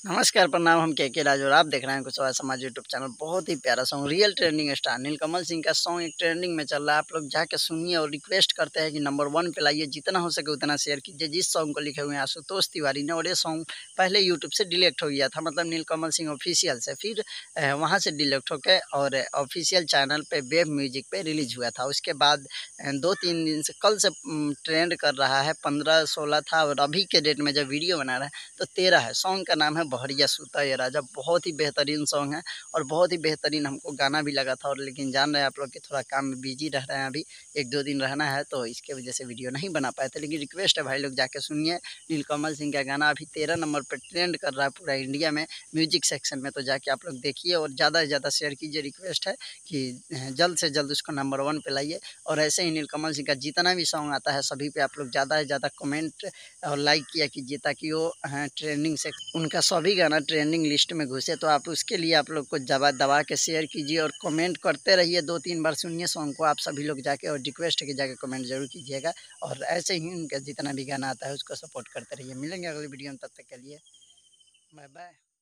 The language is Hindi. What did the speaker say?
नमस्कार, प्रणाम। हम के राज और आप देख रहे हैं कुशवाहा समाज यूट्यूब चैनल। बहुत ही प्यारा song, real trending star Neelkamal Singh का सॉन्ग एक ट्रेंडिंग में चल रहा है। आप लोग जाके सुनिए और रिक्वेस्ट करते हैं कि नंबर 1 पे लाइए, जितना हो सके उतना शेयर कीजिए। जिस सॉन्ग को लिखे हुए हैं आशुतोष तिवारी ने, और ये सॉन्ग पहले यूट्यूब से डिलीट हो गया था, मतलब नीलकमल सिंह ऑफिशियल से, फिर वहाँ से डिलीट होकर और ऑफिशियल चैनल पे वेब म्यूजिक पे रिलीज हुआ था। उसके बाद 2-3 दिन से, कल से ट्रेंड कर रहा है। 15-16 था और अभी के डेट में जब वीडियो बना रहा है तो 13 है। सॉन्ग का नाम है बहरिया सूता ये राजा। बहुत ही बेहतरीन सॉन्ग है और बहुत ही बेहतरीन हमको गाना भी लगा था। और लेकिन जान रहे हैं आप लोग कि थोड़ा काम में बिजी रह रहे हैं, अभी 1-2 दिन रहना है तो इसके वजह से वीडियो नहीं बना पाए थे। लेकिन रिक्वेस्ट है भाई लोग जाके सुनिए। नीलकमल सिंह का गाना अभी 13 नंबर पर ट्रेंड कर रहा है पूरा इंडिया में म्यूजिक सेक्शन में, तो जाके आप लोग देखिए और ज़्यादा से ज़्यादा शेयर कीजिए। रिक्वेस्ट है कि जल्द से जल्द उसको नंबर 1 पे लाइए। और ऐसे ही नीलकमल सिंह का जितना भी सॉन्ग आता है सभी पे आप लोग ज़्यादा से ज़्यादा कमेंट और लाइक किया कीजिए, ताकि वो ट्रेंडिंग से उनका सभी गाना ट्रेंडिंग लिस्ट में घुसे। तो आप उसके लिए आप लोग को दबा दबा के शेयर कीजिए और कमेंट करते रहिए। 2-3 बार सुनिए सॉन्ग को आप सभी लोग जाके, और रिक्वेस्ट है कि जाके कमेंट जरूर कीजिएगा। और ऐसे ही उनका जितना भी गाना आता है उसको सपोर्ट करते रहिए। मिलेंगे अगली वीडियो में, तब तक के लिए बाय बाय।